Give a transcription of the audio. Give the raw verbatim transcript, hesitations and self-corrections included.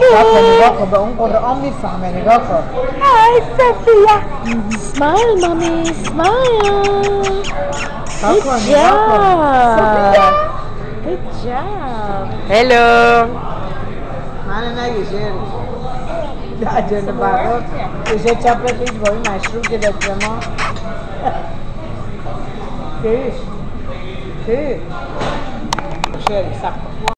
نگاه کن به اون قرآن میفهمه نگاه کن. Hi Sophia. Smile mommy, smile. Good job. Good job. Hello. منو نگی شیری در جنه برات کشه چپ پیش با این مشروب که دست ما پیش پیش شیری سخت